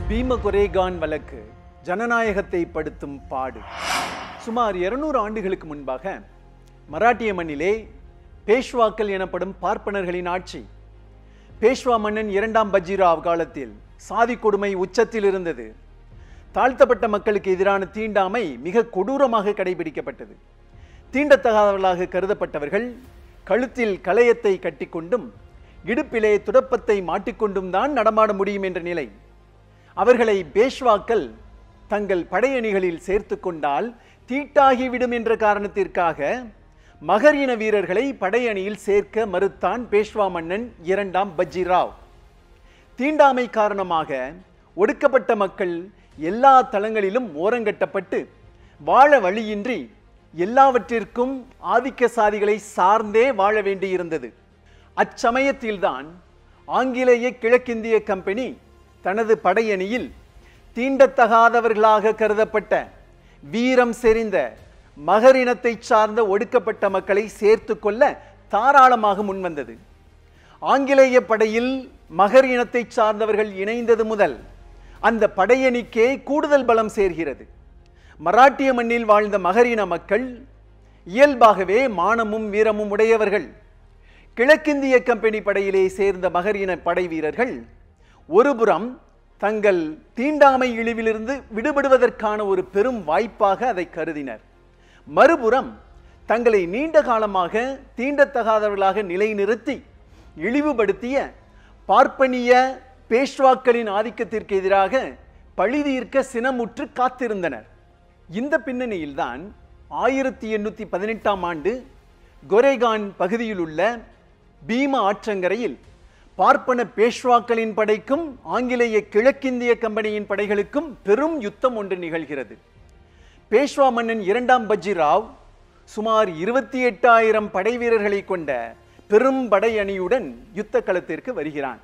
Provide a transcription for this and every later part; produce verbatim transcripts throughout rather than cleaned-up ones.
பீம கொரேகான் வழக்கு ஜனநாயகத்தை படுத்தும் பாடு. சுமார் இருநூறு ஆண்டுகளுக்கு முன்பாக மராட்டிய மண்ணிலே பேஷ்வாக்கள் எனப்படும் பார்ப்பனர்களின் ஆட்சி. பேஷ்வா மன்னன் இரண்டாம் பஜ்ஜிராவ் காலத்தில் சாதி கொடுமை உச்சத்தில் இருந்தது. தாழ்த்தப்பட்ட மக்களுக்கு எதிரான தீண்டாமை மிக கொடூரமாக கடைபிடிக்கப்பட்டது. தீண்டத்தகாதவர்களாக கருதப்பட்டவர்கள் கழுத்தில் களையத்தை கட்டிக்கொண்டும் இடுப்பிலே துடப்பத்தை மாட்டிக்கொண்டும் தான் நடமாட முடியும் என்ற நிலை. அவர்களை பேஷ்வாக்கள் தங்கள் படையணிகளில் சேர்த்து கொண்டால் தீட்டாகிவிடும் என்ற காரணத்திற்காக மகர் இன வீரர்களை படையணியில் சேர்க்க மறுத்தான் பேஷ்வா மன்னன் இரண்டாம் பஜ்ஜிராவ். தீண்டாமை காரணமாக ஒடுக்கப்பட்ட மக்கள் எல்லா தளங்களிலும் ஓரங்கட்டப்பட்டு வாழ வழியின்றி எல்லாவற்றிற்கும் ஆதிக்க சாதிகளை சார்ந்தே வாழ வேண்டியிருந்தது. அச்சமயத்தில்தான் ஆங்கிலேய கிழக்கிந்திய கம்பெனி தனது படையணியில் தீண்டத்தகாதவர்களாக கருதப்பட்ட வீரம் செறிந்த மகர் இனத்தை சார்ந்த ஒடுக்கப்பட்ட மக்களை சேர்த்து கொள்ள தாராளமாக முன்வந்தது. ஆங்கிலேய படையில் மகர் இனத்தை சார்ந்தவர்கள் இணைந்தது முதல் அந்த படையணிக்கே கூடுதல் பலம் சேர்கிறது. மராட்டிய மண்ணில் வாழ்ந்த மகர் இன மக்கள் இயல்பாகவே மானமும் வீரமும் உடையவர்கள். கிழக்கிந்திய கம்பெனி படையிலே சேர்ந்த மகர் இன படை வீரர்கள் ஒருபுறம் தங்கள் தீண்டாமை இழிவிலிருந்து விடுபடுவதற்கான ஒரு பெரும் வாய்ப்பாக அதை கருதினர். மறுபுறம் தங்களை நீண்ட காலமாக தீண்டத்தகாதவர்களாக நிலைநிறுத்தி இழிவுபடுத்திய பார்ப்பனிய பேஷ்வாக்களின் ஆதிக்கத்திற்கு எதிராக பழிதீர்க்க சினமுற்று காத்திருந்தனர். இந்த பின்னணியில்தான் ஆயிரத்தி எண்ணூற்றி பதினெட்டாம் ஆண்டு கொரேகான் பகுதியில் உள்ள பீம ஆற்றங்கரையில் பார்ப்பன பேஷ்வாக்களின் படைக்கும் ஆங்கிலேய கிழக்கிந்திய கம்பெனியின் படைகளுக்கும் பெரும் யுத்தம் ஒன்று நிகழ்கிறது. பேஷ்வா மன்னன் இரண்டாம் பஜ்ஜிராவ் சுமார் இருபத்தி எட்டாயிரம் படை வீரர்களை கொண்ட பெரும் படை அணியுடன் யுத்த களத்திற்கு வருகிறான்.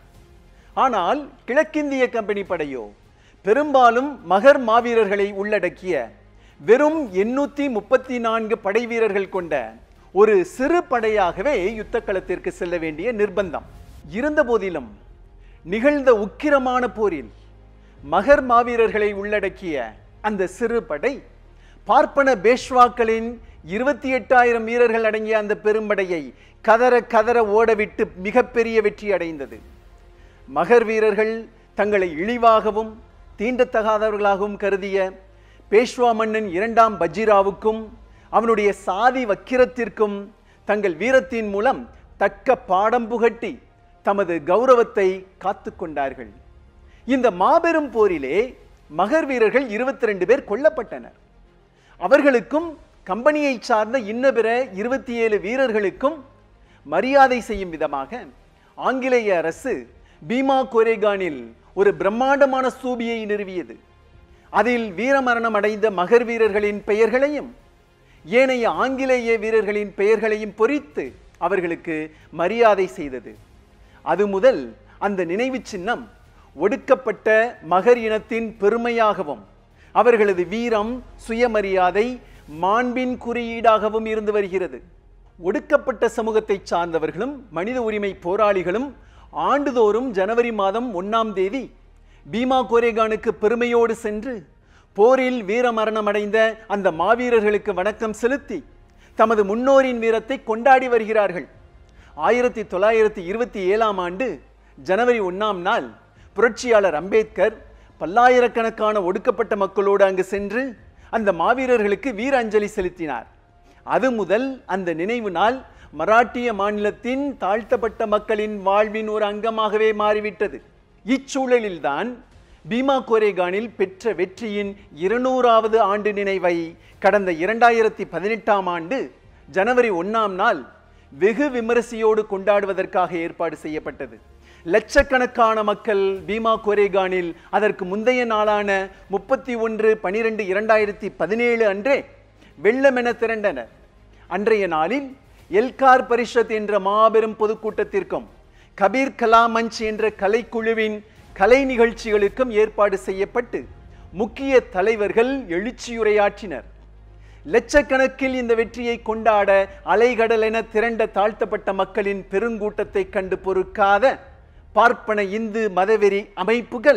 ஆனால் கிழக்கிந்திய கம்பெனி படையோ பெரும்பாலும் மகர் மாவீரர்களை உள்ளடக்கிய வெறும் எண்ணூற்றி முப்பத்தி நான்கு படை வீரர்கள் கொண்ட ஒரு சிறு படையாகவே யுத்த களத்திற்கு செல்ல வேண்டிய நிர்பந்தம் இருந்த போதிலும் நிகழ்ந்த உக்கிரமான போரில் மகர் மாவீரர்களை உள்ளடக்கிய அந்த சிறு படை பார்ப்பன பேஷ்வாக்களின் இருபத்தி எட்டாயிரம் வீரர்கள் அடங்கிய அந்த பெரும்படையை கதற கதற ஓடவிட்டு மிகப்பெரிய வெற்றி அடைந்தது. மகர் வீரர்கள் தங்களை இழிவாகவும் தீண்டத்தகாதவர்களாகவும் கருதிய பேஷ்வா மன்னன் இரண்டாம் பஜ்ஜிராவுக்கும் அவனுடைய சாதி வக்கிரத்திற்கும் தங்கள் வீரத்தின் மூலம் தக்க பாடம் புகட்டி தமது கௌரவத்தை காத்து கொண்டார்கள். இந்த மாபெரும் போரிலே மகர் வீரர்கள் இருபத்தி ரெண்டு பேர் கொல்லப்பட்டனர். அவர்களுக்கும் கம்பெனியை சார்ந்த இன்ன பிற இருபத்தி ஏழு வீரர்களுக்கும் மரியாதை செய்யும் விதமாக ஆங்கிலேய அரசு பீமா கொரேகானில் ஒரு பிரம்மாண்டமான ஸ்தூபியை நிறுவியது. அதில் வீரமரணம் அடைந்த மகர் வீரர்களின் பெயர்களையும் ஏனைய ஆங்கிலேய வீரர்களின் பெயர்களையும் பொறித்து அவர்களுக்கு மரியாதை செய்தது. அது முதல் அந்த நினைவு சின்னம் ஒடுக்கப்பட்ட மகர் இனத்தின் பெருமையாகவும் அவர்களது வீரம் சுயமரியாதை மாண்பின் குறியீடாகவும் இருந்து வருகிறது. ஒடுக்கப்பட்ட சமூகத்தை சார்ந்தவர்களும் மனித உரிமை போராளிகளும் ஆண்டுதோறும் ஜனவரி மாதம் ஒன்னாம் தேதி பீமா கொரேகானுக்கு பெருமையோடு சென்று போரில் வீரமரணம் அடைந்த அந்த மாவீரர்களுக்கு வணக்கம் செலுத்தி தமது முன்னோரின் வீரத்தை கொண்டாடி வருகிறார்கள். ஆயிரத்தி தொள்ளாயிரத்தி இருபத்தி ஏழாம் ஆண்டு ஜனவரி ஒன்னாம் நாள் புரட்சியாளர் அம்பேத்கர் பல்லாயிரக்கணக்கான ஒடுக்கப்பட்ட மக்களோடு அங்கு சென்று அந்த மாவீரர்களுக்கு வீர அஞ்சலி செலுத்தினார். அது முதல் அந்த நினைவு நாள் மராட்டிய மாநிலத்தின் தாழ்த்தப்பட்ட மக்களின் வாழ்வின் ஒரு அங்கமாகவே மாறிவிட்டது. இச்சூழலில்தான் பீமா கொரேகானில் பெற்ற வெற்றியின் இருநூறாவது ஆண்டு நினைவை கடந்த இரண்டாயிரத்தி பதினெட்டாம் ஆண்டு ஜனவரி ஒன்னாம் நாள் வெகு விமரிசையோடு கொண்டாடுவதற்காக ஏற்பாடு செய்யப்பட்டது. லட்சக்கணக்கான மக்கள் பீமா கொரேகானில் அதற்கு முந்தைய நாளான முப்பத்தி ஒன்று பனிரெண்டு இரண்டாயிரத்தி பதினேழு அன்றே வெள்ளமென திரண்டனர். அன்றைய நாளில் எல்கார் பரிஷத் என்ற மாபெரும் பொதுக்கூட்டத்திற்கும் கபீர் கலா மஞ்ச் என்ற கலைக்குழுவின் கலை நிகழ்ச்சிகளுக்கும் ஏற்பாடு செய்யப்பட்டு முக்கிய தலைவர்கள் எழுச்சியுரையாற்றினர். லட்சக்கணக்கில் இந்த வெற்றியை கொண்டாட அலைகடல் என திரண்ட தாழ்த்தப்பட்ட மக்களின் பெருங்கூட்டத்தை கண்டு பொறுக்காத பார்ப்பன இந்து மதவெறி அமைப்புகள்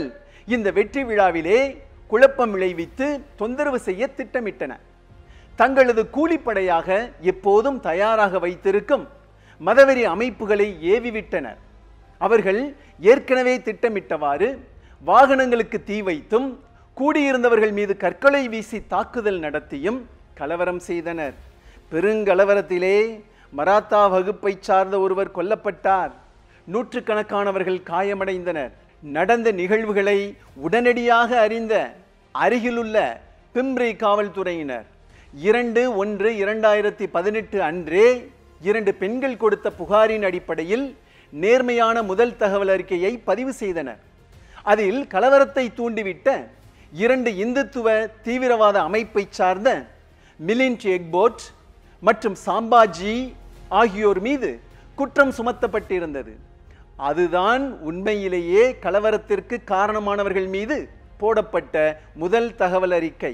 இந்த வெற்றி விழாவிலே குழப்பம் விளைவித்து தொந்தரவு செய்ய திட்டமிட்டன. தங்களது கூலிப்படையாக எப்போதும் தயாராக வைத்திருக்கும் மதவெறி அமைப்புகளை ஏவிவிட்டனர். அவர்கள் ஏற்கனவே திட்டமிட்டவாறு வாகனங்களுக்கு தீ வைத்தும் கூடியிருந்தவர்கள் மீது கற்களை வீசி தாக்குதல் நடத்தியும் கலவரம் செய்தனர். பெருங்கலவரத்திலே மராத்தா வகுப்பை சார்ந்த ஒருவர் கொல்லப்பட்டார். நூற்றுக்கணக்கானவர்கள் காயமடைந்தனர். நடந்த நிகழ்வுகளை உடனடியாக அறிந்த அருகிலுள்ள பிம்ரி காவல்துறையினர் இரண்டு ஒன்று இரண்டாயிரத்தி பதினெட்டு அன்றே இரண்டு பெண்கள் கொடுத்த புகாரின் அடிப்படையில் நேர்மையான முதல் தகவல் அறிக்கையை பதிவு செய்தனர். அதில் கலவரத்தை தூண்டிவிட்ட இரண்டு இந்துத்துவ தீவிரவாத அமைப்பை சார்ந்த மிலிண்ட் எக்போட் மற்றும் சாம்பாஜி ஆகியோர் மீது குற்றம் சுமத்தப்பட்டிருந்தது. அதுதான் உண்மையிலேயே கலவரத்திற்கு காரணமானவர்கள் மீது போடப்பட்ட முதல் தகவல் அறிக்கை.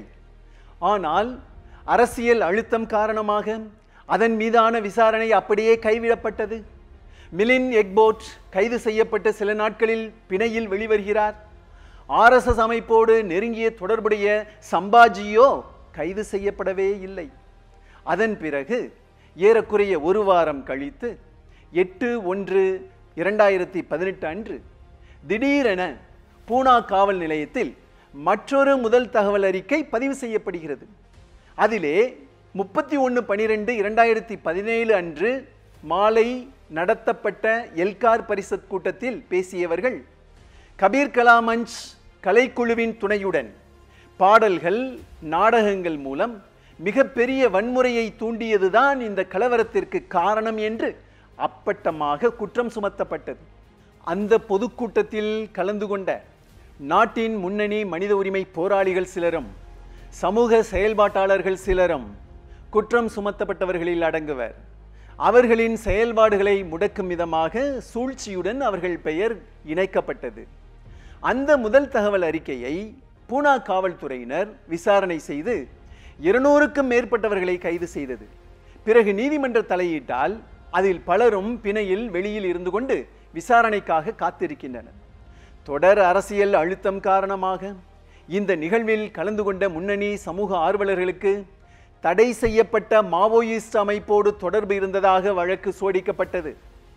ஆனால் அரசியல் அழுத்தம் காரணமாக அதன் மீதான விசாரணை அப்படியே கைவிடப்பட்டது. மிலிண்ட் எக்போட் கைது செய்யப்பட்ட சில நாட்களில் பிணையில் வெளிவருகிறார். ஆர் எஸ் எஸ் அமைப்போடு நெருங்கிய தொடர்புடைய சம்பாஜியோ கைது செய்யப்படவே இல்லை. அதன் பிறகு ஏறக்குறைய ஒரு வாரம் கழித்து எட்டு ஒன்று இரண்டாயிரத்தி பதினெட்டு அன்று திடீரென பூனா காவல் நிலையத்தில் மற்றொரு முதல் தகவல் அறிக்கை பதிவு செய்யப்படுகிறது. அதிலே முப்பத்தி ஒன்று பனிரெண்டு இரண்டாயிரத்தி பதினேழு அன்று மாலை நடத்தப்பட்ட எல்கார் பரிஷத் கூட்டத்தில் பேசியவர்கள் கபீர் கலா மஞ்ச் கலைக்குழுவின் துணையுடன் பாடல்கள் நாடகங்கள் மூலம் மிகப்பெரிய வன்முறையை தூண்டியதுதான் இந்த கலவரத்திற்கு காரணம் என்று அப்பட்டமாக குற்றம் சுமத்தப்பட்டது. அந்த பொதுக்கூட்டத்தில் கலந்து கொண்ட நாட்டின் முன்னணி மனித உரிமை போராளிகள் சிலரும் சமூக செயல்பாட்டாளர்கள் சிலரும் குற்றம் சுமத்தப்பட்டவர்களில் அடங்குவர். அவர்களின் செயல்பாடுகளை முடக்கும் விதமாக சூழ்ச்சியுடன் அவர்கள் பெயர் இணைக்கப்பட்டது. அந்த முதல் தகவல் அறிக்கையை பூனா காவல்துறையினர் விசாரணை செய்து இருநூறுக்கும் மேற்பட்டவர்களை கைது செய்தது. பிறகு நீதிமன்ற தலையீட்டால் அதில் பலரும் பிணையில் வெளியில் இருந்து கொண்டு விசாரணைக்காக காத்திருக்கின்றனர். தொடர் அரசியல் அழுத்தம் காரணமாக இந்த நிகழ்வில் கலந்து கொண்ட முன்னணி சமூக ஆர்வலர்களுக்கு தடை செய்யப்பட்ட மாவோயிஸ்ட் அமைப்போடு தொடர்பு இருந்ததாக வழக்கு சோடிக்கப்பட்டது.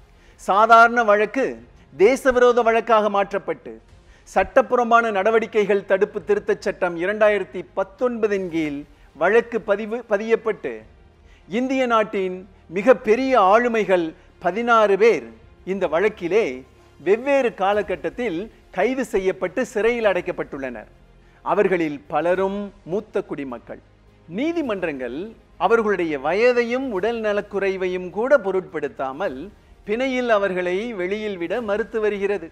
சாதாரண வழக்கு தேசவிரோத வழக்காக மாற்றப்பட்டு சட்டப்புறம்பான நடவடிக்கைகள் தடுப்பு திருத்தச் சட்டம் இரண்டாயிரத்தி பத்தொன்பதின் கீழ் வழக்கு பதிவு பதியப்பட்டு இந்திய நாட்டின் மிக பெரிய ஆளுமைகள் பதினாறு பேர் இந்த வழக்கிலே வெவ்வேறு காலகட்டத்தில் கைது செய்யப்பட்டு சிறையில் அடைக்கப்பட்டுள்ளனர். அவர்களில் பலரும் மூத்த குடிமக்கள். நீதிமன்றங்கள் அவர்களுடைய வயதையும் உடல் நலக்குறைவையும் கூட பொருட்படுத்தாமல் பிணையில் அவர்களை வெளியில் விட மறுத்து வருகிறது.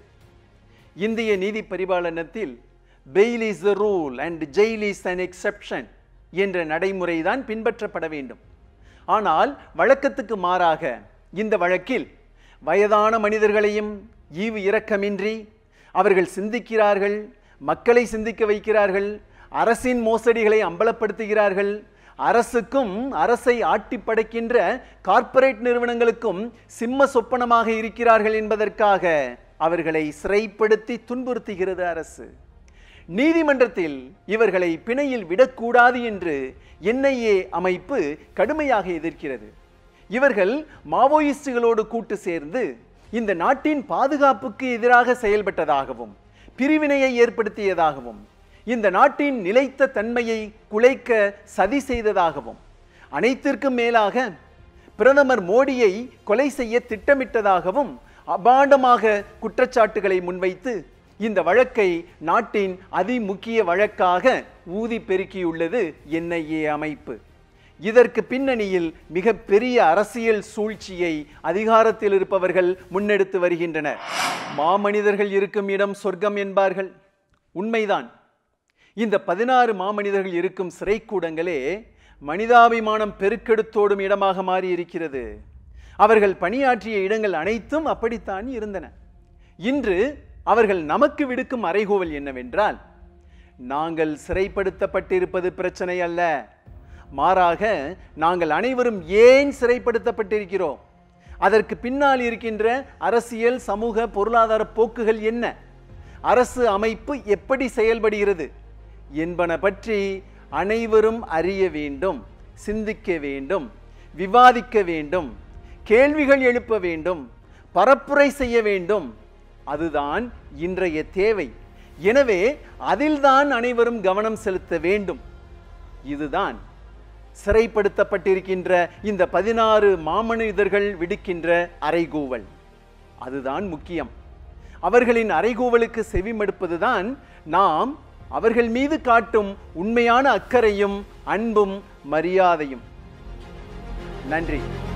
இந்திய நீதி பரிபாலனத்தில் bail is the rule and jail is an exception என்ற நடைமுறைதான் பின்பற்றப்பட வேண்டும். ஆனால் வழக்கத்துக்கு மாறாக இந்த வழக்கில் வயதான மனிதர்களையும் ஈவு இரக்கமின்றி அவர்கள் சிந்திக்கிறார்கள், மக்களை சிந்திக்க வைக்கிறார்கள், அரசின் மோசடிகளை அம்பலப்படுத்துகிறார்கள், அரசுக்கும் அரசை ஆட்டி படைக்கின்ற கார்ப்பரேட் நிறுவனங்களுக்கும் சிம்ம சொப்பனமாக இருக்கிறார்கள் என்பதற்காக அவர்களை சிறைப்படுத்தி துன்புறுத்துகிறது அரசு. நீதிமன்றத்தில் இவர்களை பிணையில் விடக்கூடாது என்று என் ஐ ஏ அமைப்பு கடுமையாக எதிர்க்கிறது. இவர்கள் மாவோயிஸ்டுகளோடு கூட்டு சேர்ந்து இந்த நாட்டின் பாதுகாப்புக்கு எதிராக செயல்பட்டதாகவும் பிரிவினையை ஏற்படுத்தியதாகவும் இந்த நாட்டின் நிலைத்த தன்மையை குலைக்க சதி செய்ததாகவும் அனைத்திற்கும் மேலாக பிரதமர் மோடியை கொலை செய்ய திட்டமிட்டதாகவும் அபாண்டமாக குற்றச்சாட்டுகளை முன்வைத்து இந்த வழக்கை நாட்டின் அதிமுக்கிய வழக்காக ஊதி பெருக்கியுள்ளது என் ஐ ஏ அமைப்பு. இதற்கு பின்னணியில் மிக பெரிய அரசியல் சூழ்ச்சியை அதிகாரத்தில் இருப்பவர்கள் முன்னெடுத்து வருகின்றனர். மாமனிதர்கள் இருக்கும் இடம் சொர்க்கம் என்பார்கள். உண்மைதான். இந்த பதினாறு மாமனிதர்கள் இருக்கும் சிறைக்கூடங்களே மனிதாபிமானம் பெருக்கெடுத்தோடும் இடமாக மாறி இருக்கிறது. அவர்கள் பணியாற்றிய இடங்கள் அனைத்தும் அப்படித்தான் இருந்தன. இன்று அவர்கள் நமக்கு விடுக்கும் அறைகூவல் என்னவென்றால், நாங்கள் சிறைப்படுத்தப்பட்டிருப்பது பிரச்சனை அல்ல, மாறாக நாங்கள் அனைவரும் ஏன் சிறைப்படுத்தப்பட்டிருக்கிறோம், அதற்கு பின்னால் இருக்கின்ற அரசியல் சமூக பொருளாதார போக்குகள் என்ன, அரசு அமைப்பு எப்படி செயல்படுகிறது என்பன பற்றி அனைவரும் அறிய வேண்டும், சிந்திக்க வேண்டும், விவாதிக்க வேண்டும், கேள்விகள் எழுப்ப வேண்டும், பரப்புரை செய்ய வேண்டும். அதுதான் இன்றைய தேவை. எனவே அதில்தான் அனைவரும் கவனம் செலுத்த வேண்டும். இதுதான் சிறைப்படுத்தப்பட்டிருக்கின்ற இந்த பதினாறு மாமனிதர்கள் விடுக்கின்ற அறைகூவல். அதுதான் முக்கியம். அவர்களின் அறைகூவலுக்கு செவிமடுப்பதுதான் நாம் அவர்கள் மீது காட்டும் உண்மையான அக்கறையும் அன்பும் மரியாதையும். நன்றி.